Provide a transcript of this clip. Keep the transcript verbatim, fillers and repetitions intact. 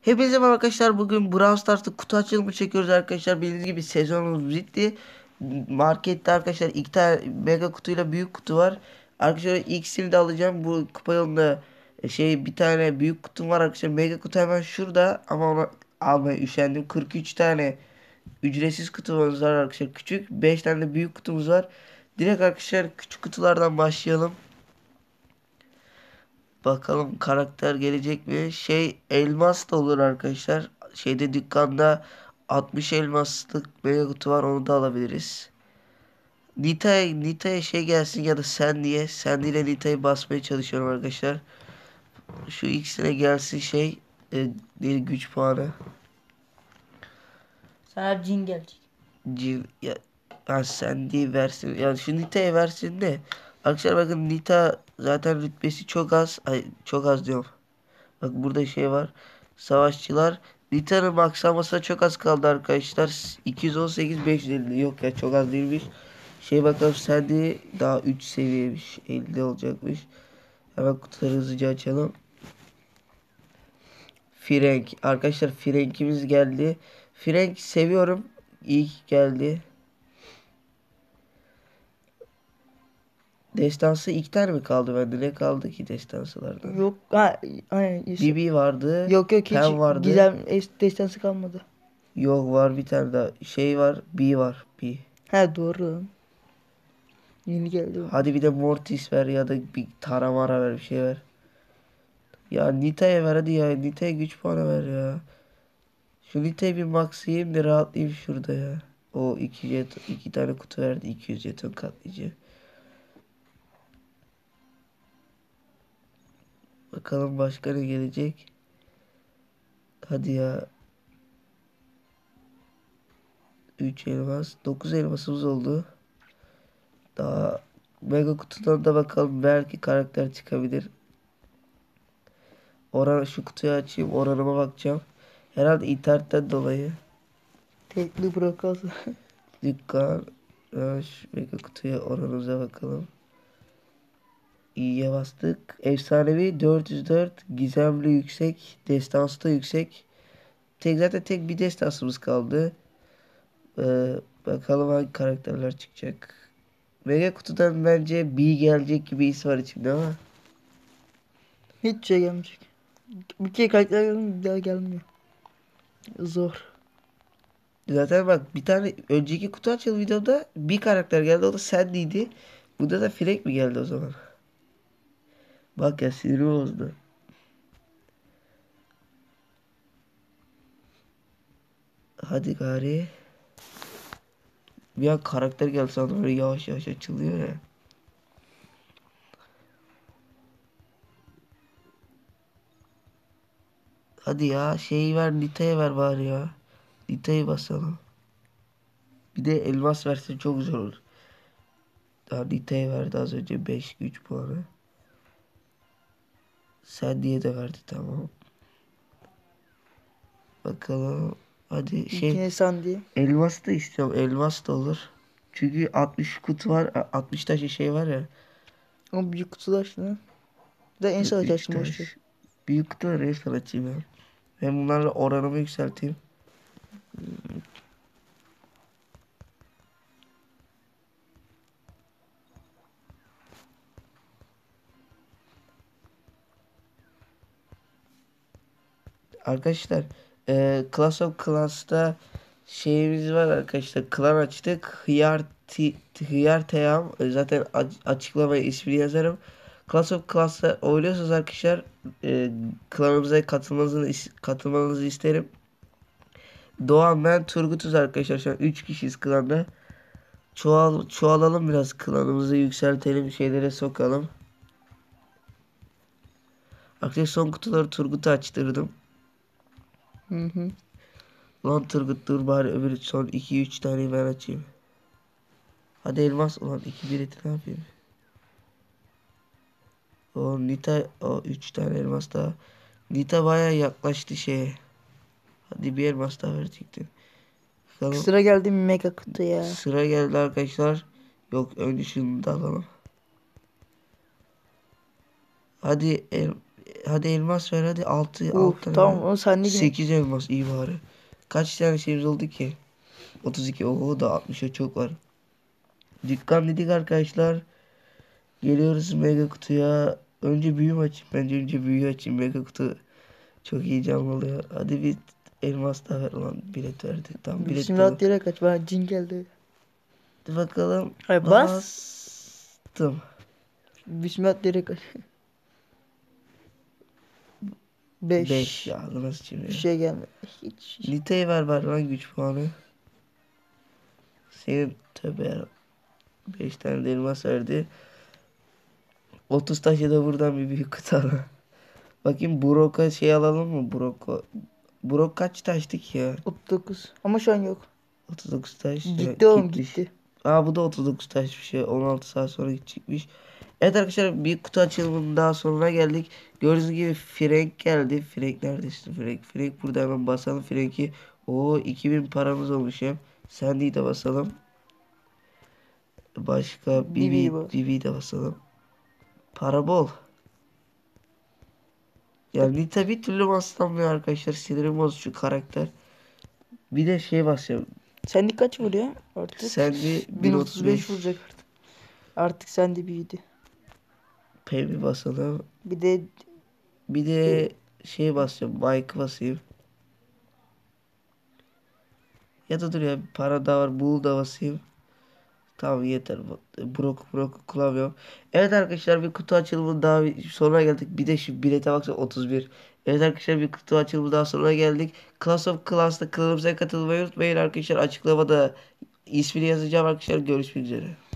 Hepinize merhaba arkadaşlar. Bugün Brawl Stars'ta kutu açılımı çekiyoruz arkadaşlar. Bildiğiniz gibi sezonumuz bitti. Markette arkadaşlar iki tane mega kutuyla büyük kutu var. Arkadaşlar ikisini de alacağım. Bu kupa yolunda e, şey bir tane büyük kutum var arkadaşlar. Mega kutu hemen şurada ama onu almaya üşendim. kırk üç tane ücretsiz kutumuz var arkadaşlar. Küçük beş tane de büyük kutumuz var. Direkt arkadaşlar küçük kutulardan başlayalım. Bakalım karakter gelecek mi? Şey elmas da olur arkadaşlar. Şeyde dükkanda altmış elmaslık mega kutu var, onu da alabiliriz. Nita'ya Nita'ya şey gelsin ya da Sandy'ye. Sandy ile Nita'yı basmaya çalışıyorum arkadaşlar. Şu ikisine gelsin şey e, bir güç puanı. Sana cin gelecek. Cin ya, ya Sandy versin. Yani şu Nita'ya versin de. Arkadaşlar bakın Nita zaten rütbesi çok az. Ay çok az diyorum. Bak burada şey var. Savaşçılar. Nita'nın maksamasına çok az kaldı arkadaşlar. iki yüz on sekiz beş yüz elli. Yok ya, çok az değilmiş. Şey bakalım Sandy daha üç seviyemiş. elli olacakmış. Hemen kutuları hızlıca açalım. Frank. Arkadaşlar Frank'imiz geldi. Frank seviyorum. İyi ki geldi. Destansı iki tane mi kaldı bende? Ne kaldı ki destansılardan? Yok. Ha, aynen. is- Bibi vardı. Yok yok hiç Pen vardı. gizem es- destansı kalmadı. Yok, var bir tane daha. Şey var. B var. B. Ha doğru. Yeni geldi o. Hadi bir de Mortis ver ya da bir Taramara ver, bir şey ver. Ya Nita'ya ver hadi ya. Nita'ya güç puanı ver ya. Şu Nita'yı bir maxlayayım da rahatlayayım şurada ya. O iki jet, iki tane kutu verdi. iki yüz jeton katlayıcı. Bakalım başka ne gelecek. Hadi ya. üç elmas. dokuz elmasımız oldu. Daha mega kutudan da bakalım. Belki karakter çıkabilir. Oran, şu kutuyu açayım. Oranıma bakacağım. Herhalde internetten dolayı. Tekli bırakası. Dükkan. Ya şu mega kutuya oranımıza bakalım. İyiye bastık. Efsanevi dört yüz dört. Gizemli yüksek. Destansı da yüksek. Tek zaten tek bir destansımız kaldı. Ee, bakalım hangi karakterler çıkacak. Mega kutudan bence B gelecek gibi his var içimde ama. Hiç şey gelmeyecek. Bir kere karakter geldi bir daha gelmiyor. Zor. Zaten bak bir tane önceki kutu açıldı videoda bir karakter geldi, o da Sandy'ydi. Bunda da Frank mi geldi o zaman? Bak ya, sinirimi bozdu. Hadi gari. Bir an karakter geldi sandım, böyle yavaş yavaş açılıyor ya. Hadi ya şeyi ver, Nita'ya ver bari ya. Nita'yı basalım. Bir de elmas versin çok güzel olur. Daha Nita'ya verdi az önce beş güç puanı. Sandy'ye de verdi, tamam. Bakalım. Hadi şey Yine Sandy. elmas da istiyorum. Elmas da olur. Çünkü altmış kutu var. altmış taş şey var ya. Ama büyük kutular şimdi. Bir de en son üç açacaksın taş. boşver. Büyük kutuları resmen açayım ya. Hem bunlarla oranımı yükselteyim. Arkadaşlar e, Clash of Clans'ta şeyimiz var arkadaşlar. Klan açtık. Hıyar, ti, Hıyar Teyam. E, zaten açıklamaya ismini yazarım. Clash of Clans'ta oynuyorsanız arkadaşlar e, klanımıza katılmanızı, katılmanızı isterim. Doğan, ben, Turgut'uz arkadaşlar. Şu an üç kişiyiz klanda. Çoğal, çoğalalım biraz, klanımızı yükseltelim, şeylere sokalım. Arkadaşlar son kutuları Turgut'a açtırdım. Hı hı. Ulan Turgut dur bari öbür son iki üç taneyi ben açayım. Hadi elmas, ulan iki bir eti ne yapayım? O Nita, o üç tane elmas daha. Nita baya yaklaştı şeye. Hadi bir elmas daha verecektin. Bakalım. Sıra geldi mega kutuya. Sıra geldi arkadaşlar. Yok, önce şunu da alalım. Hadi el, Hadi elmas ver hadi. altı altı Uf tane ver. tamam, o sende yine. sekiz elmas iyi bari. Kaç tane şeyimiz oldu ki? otuz iki. Oho da altmışa çok var. Dükkan dedik arkadaşlar. Geliyoruz mega kutuya. Önce büyü mü açayım? Bence önce büyü açayım. Mega kutu çok iyi canlı oluyor. Hadi bir elmas daha ver ulan. Bilet verdi. Tamam bilet dolu. Bismillah diyerek kaç. Bana cin geldi. Hadi bakalım. Hayır bas. Bastım. Bismillah diyerek kaç. beş beş. ya nasıl şimdi Bir ya. şey gelmedi. Hiç. hiç. Nita'yı ver ver lan güç puanı. Senin tövbe yarabbim. beş tane de elmas verdi. otuz taşı da buradan bir büyük kutu alalım. Bakayım Brock'a şey alalım mı? Brock'a. Brock kaç taştı ki ya? otuz dokuz. Ama şu an yok. otuz dokuz taş. Ya, Gitti oğlum gitmiş. gitti. Aa bu da otuz dokuz taş bir şey. on altı saat sonra gidecekmiş. Evet arkadaşlar bir kutu açılımının daha sonuna geldik. Gördüğünüz gibi Frank geldi. Frank neredesin Frank? Frank burada hemen basalım Frank'i. Oo iki bin paramız olmuş hem. Sandy'yi de basalım. Başka Bibi'yi Bibi, bas. Bibi'yi de basalım. Para bol. Yani Nita bir türlü baslamıyor arkadaşlar. Sinirim bozucu şu karakter. Bir de şey basacağım. Sende kaç vuruyor artık? Sandy bin otuz beş bin otuz beş. vuracak artık. Artık sende büyüdü. Pem'i basalım. Bir de Bir de şey basacağım. Mike basayım. Ya da dur ya para da var. Bull da basayım. Tamam yeter. Brok brok kullanmıyorum. Evet arkadaşlar bir kutu açılımı daha bir- sonuna geldik. Bir de şu bilete baksana otuz bir. Evet arkadaşlar bir kutu açılımı daha sonuna geldik. Clash of Clans'ta kanalımıza katılmayı unutmayın arkadaşlar. Açıklamada ismini yazacağım arkadaşlar. Görüşmek üzere.